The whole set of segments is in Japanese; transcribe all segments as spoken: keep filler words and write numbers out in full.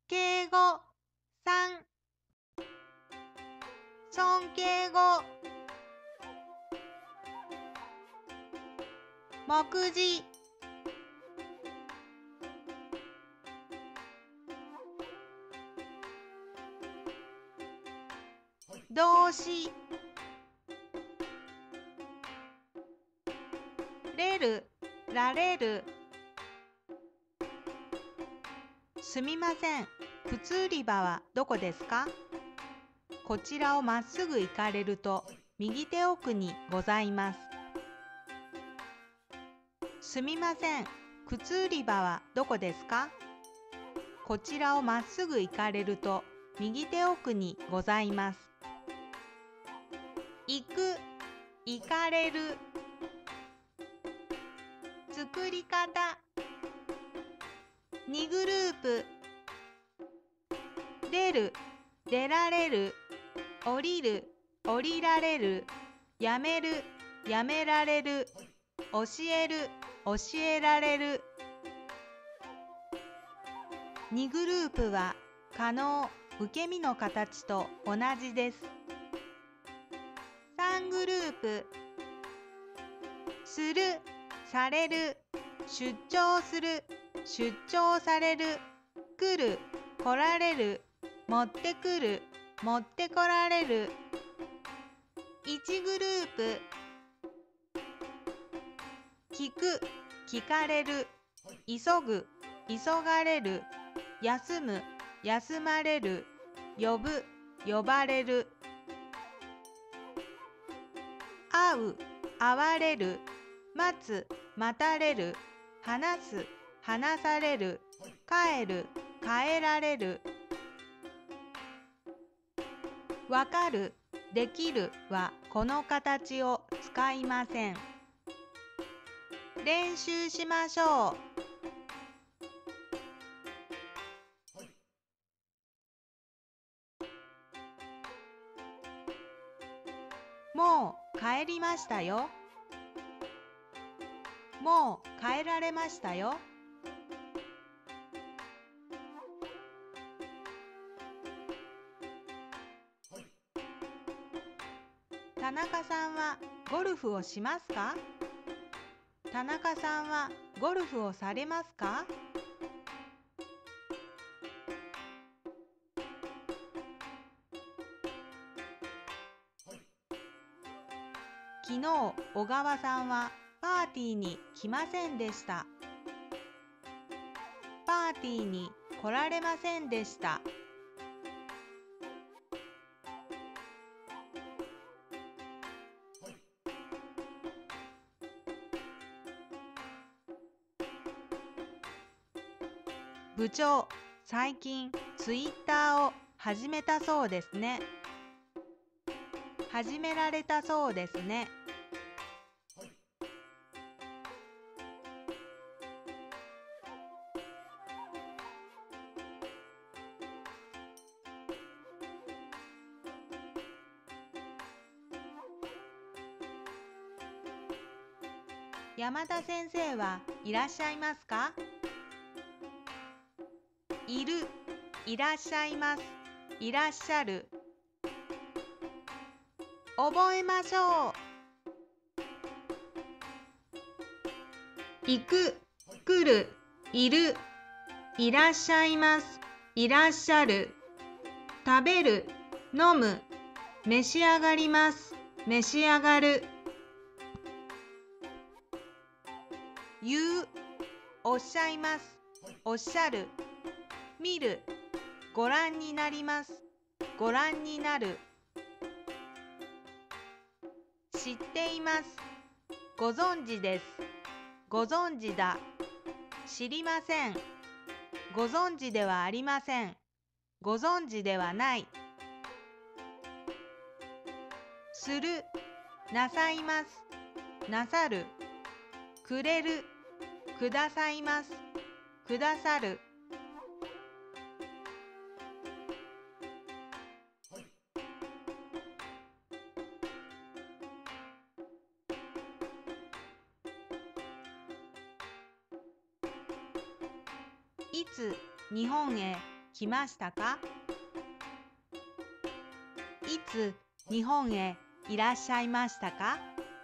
敬語さん、尊敬語、目次、動詞、れる、られる。すみません、靴売り場はどこですか？こちらをまっすぐ行かれると右手奥にございます。すみません、靴売り場はどこですか？こちらをまっすぐ行かれると右手奥にございます。行く、行かれる。作り方、にグループ。出る、出られる。降りる、降りられる。やめる、やめられる。教える、教えられる。にグループは可能、受け身の形と同じです。さんグループ。する、される。出張する、出張される。来る、来られる。持ってくる、持ってこられる。いちグループ。聞く、聞かれる。急ぐ、急がれる。休む、休まれる。呼ぶ、呼ばれる。会う、会われる。待つ、待たれる。話す、話される。帰る、帰られる。わかる、できるはこの形を使いません。練習しましょう。もう帰りましたよ。もう帰られましたよ。田中さんはゴルフをしますか？田中さんはゴルフをされますか？昨日、小川さんはパーティーに来ませんでした。パーティーに来られませんでした。部長、最近ツイッターを始めたそうですね。始められたそうですね。山田先生はいらっしゃいますか？いる、いらっしゃいます、いらっしゃる。覚えましょう。行く、来る、いる、いらっしゃいます、いらっしゃる。食べる、飲む、召し上がります、召し上がる。言う、おっしゃいます、おっしゃる。見る、ご覧になります、ご覧になる。知っています、ご存知です、ご存知だ。知りません、ご存知ではありません、ご存知ではない。する、なさいます、なさる。くれる、くださいます、くださる。いつ日本へ来ましたか？いつ日本へいらっしゃいましたか？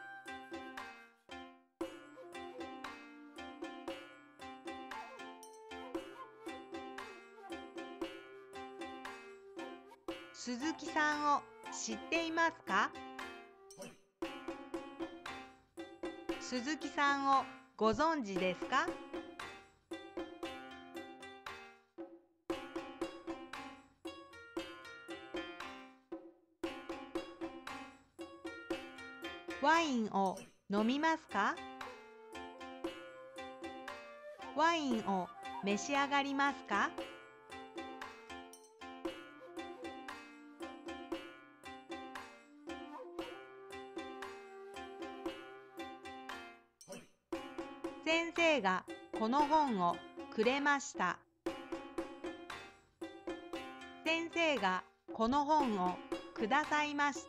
鈴木さんを知っていますか？鈴木さんをご存知ですか？ワインを飲みますか？ワインを召し上がりますか？先生がこの本をくれました。先生がこの本をくださいました。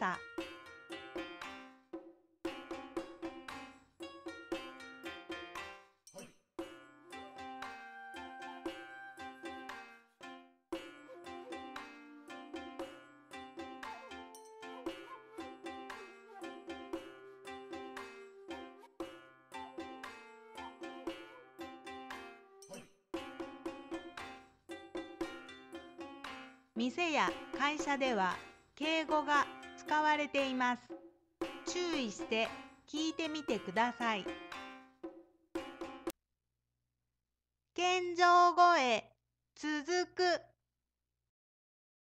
店や会社では敬語が使われています。注意して聞いてみてください。謙譲語へ続く。